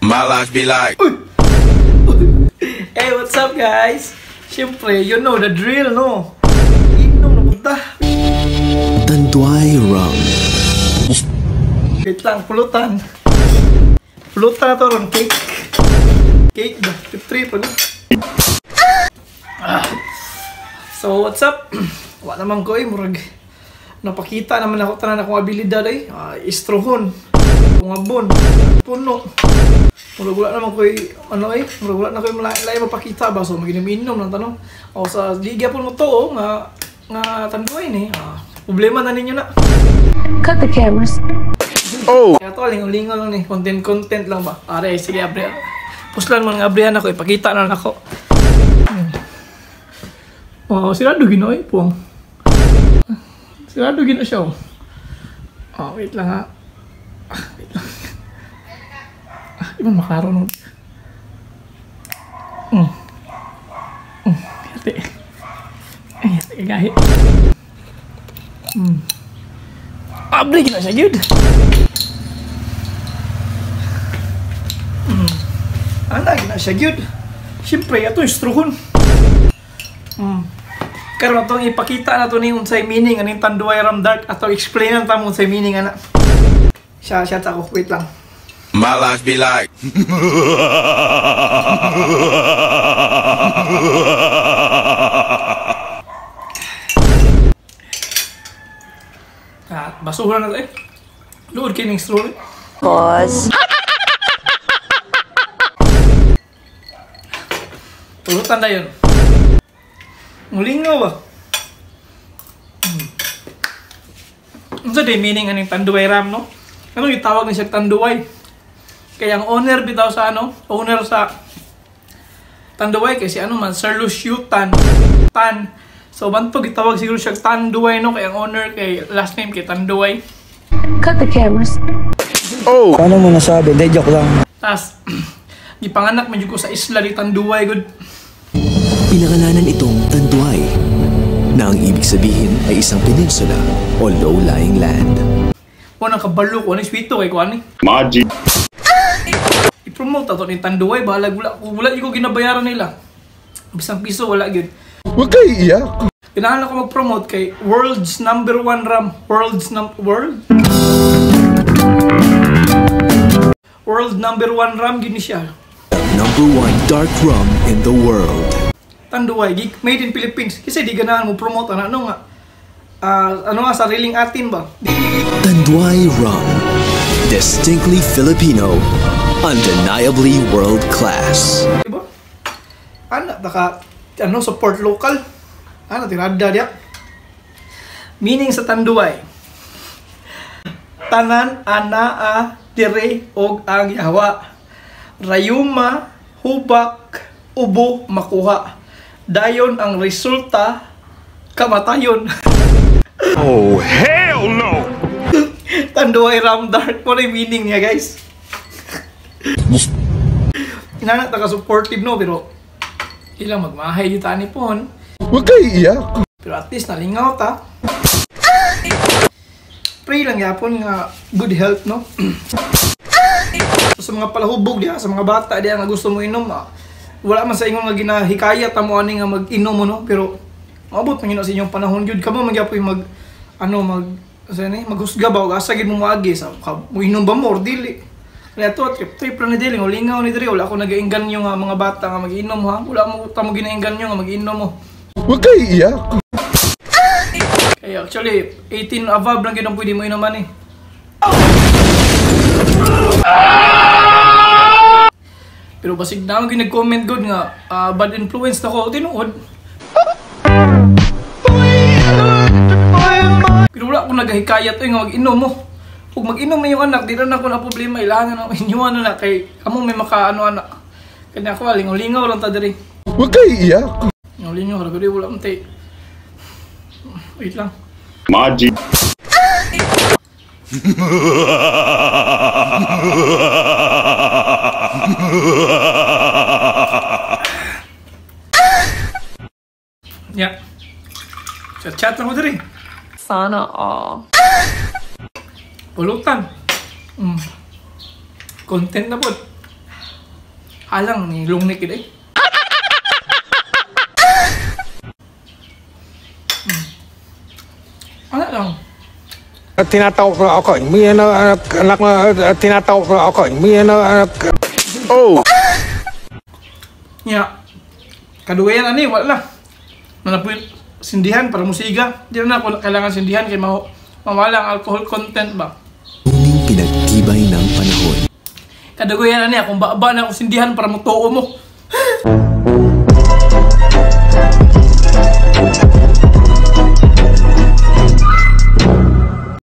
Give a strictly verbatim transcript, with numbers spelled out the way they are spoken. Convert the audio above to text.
My life be like. Hey, what's up guys? Siyempre, you know the drill, no? Inom na punta. Tanduay Rum. Wait lang, pulutan. Pulutan na to ron, cake. Cake ba? Tip-three pa na. Ah. So, what's up? Wala naman ko eh, murag. Napakita naman ako tanan akong abilidad eh. Uh, istrohon. Pungabon. Puno. Murag wala naman ko eh, ano eh. Murag wala na ko yung malay mapakita ba. So, maginom-inom lang tanong. O sa liga po mo to, oh, nga, nga tanduay ni. Uh, problema na ninyo na. Cut the cameras. Oh! Kaya to, lingaw-lingaw lang ni. Content-content lang ba. Are, sige, abre. Puslan mo nga abrihan ako, ipakita na lang ako. Hmm. Oh, sirado gino eh, puwang. Sirado gino siya oh. Oh, wait lang ha. Ah, wait lang. Ah, di ba makaro nun? Hmm. Hmm, hati. Ay, hati kagahi. Hmm. Abre gino siya, yun. Hmm. Ana, gina siya, yun. Siyempre, ito yung strohon. Hmm. Karon atong ipakita na to ni unsay meaning aning Tanduay Rum Dark ato explainan ta mo unsay meaning ana. Siya siya ta ko wait lang. My life be like. Ah, basuhan na to eh. Luod kining straw. Pause. Pulutan na yun. Mulingaw ba? Hmm. Ano sa day meaning aning Tanduay Rum, no? Ano yung tawag na siya Tanduay? Kaya ang owner bitaw sa ano? Owner sa Tanduay kasi ano man, Sir Lucio Tan. Tan. So, bantog itawag siguro siya Tanduay, no? Kaya ang owner kay last name kay Tanduay. Cut the cameras. Oh! Paano mo nasabi? Hindi, joke lang. Tas, gipanganak medyo ko sa isla di Tanduay, good. Pinangalanan itong Tanduay, na ang ibig sabihin ay isang peninsula o low-lying land. O nang kabalo ko, ano yung swito kay ko, ano? Magic. I-promote ato ni Tanduay, bahala, wala, wala yung ko ginabayaran nila. Bisang piso, wala yun. Huwag kayo iyak. Kailangan ako mag-promote kay World's Number One Rum. World's num... World? World Number One Rum, gini siya. Number one dark rum in the world. Tanduay, made in Philippines. Kasi di ganahan mo promote, ano, ano nga. Uh, ano nga, sariling atin ba? Di... Tanduay Rum. Distinctly Filipino. Undeniably world class. Diba? Ano, naka, ano, support local. Ano, tirada diya. Meaning sa Tanduay. Tanan, ana, a, dire, og, ang yawa. Rayuma, hubak, ubo, makuha. Dayon ang resulta, kamatayon. Oh hell no! Tanduay Rum Dark. Ano yung meaning niya, guys? Inanak taka-supportive, no? Pero, ilang magmahay yung tani po. Huwag kayo iyak. Pero at least nalingaw ta. Pray lang yapon nga good health, no? So, sa mga palahubog diya, sa mga bata diya nga gusto mo inom, ah, wala man sa ingon nga ginahikayat amo ani nga mag-inom mo, no? Pero maabot man yun sa inyong panahon gyud kamo magyapoy mag ano mag sa ni maghusga ba ug asa gid mo moagi sa mo inom ba mo or dili. Kaya to trip trip lang ni dili lingaw ni diri wala ako nagaingganyo nga mga bata nga mag-inom ha. Wala mo ta mo ginaingganyo nga mag-inom mo. Huwag kayo iyak. Kaya actually eighteen above lang gyud ang pwede mo inuman eh. Pero basig na ako nag-comment good nga uh, bad influence na ko tinuod. Pero wala akong nagahikayat eh nga mag-inom mo. Kung mag-inom na yung anak, di na ako na problema. Ilangan na inyo ano na kay kamong may maka-ano anak. Kanya ako, lingaw-lingaw lang ta diri. Huwag kayo iyak. Lingaw-lingaw, ragari wala mong tay. Wait lang. Magic. Yeah. Chat-chat lang ko diri. Sana all. Pulutan. Mm. Content na po. Halang ni lungnik gid eh. Hmm. Ano lang? Tinatawag ko ako, may ano, anak na, tinatawag ko ako, may ano, anak. Oh! Nya. Kadugayan ani, wala na. Nanapoy sindihan para musiga. Di na ako kailangan sindihan kay ma mawala ang alcohol content ba. Muling pinagtibay ng panahon. Kadugayan ani, akong baba na ako sindihan para mutuo mo.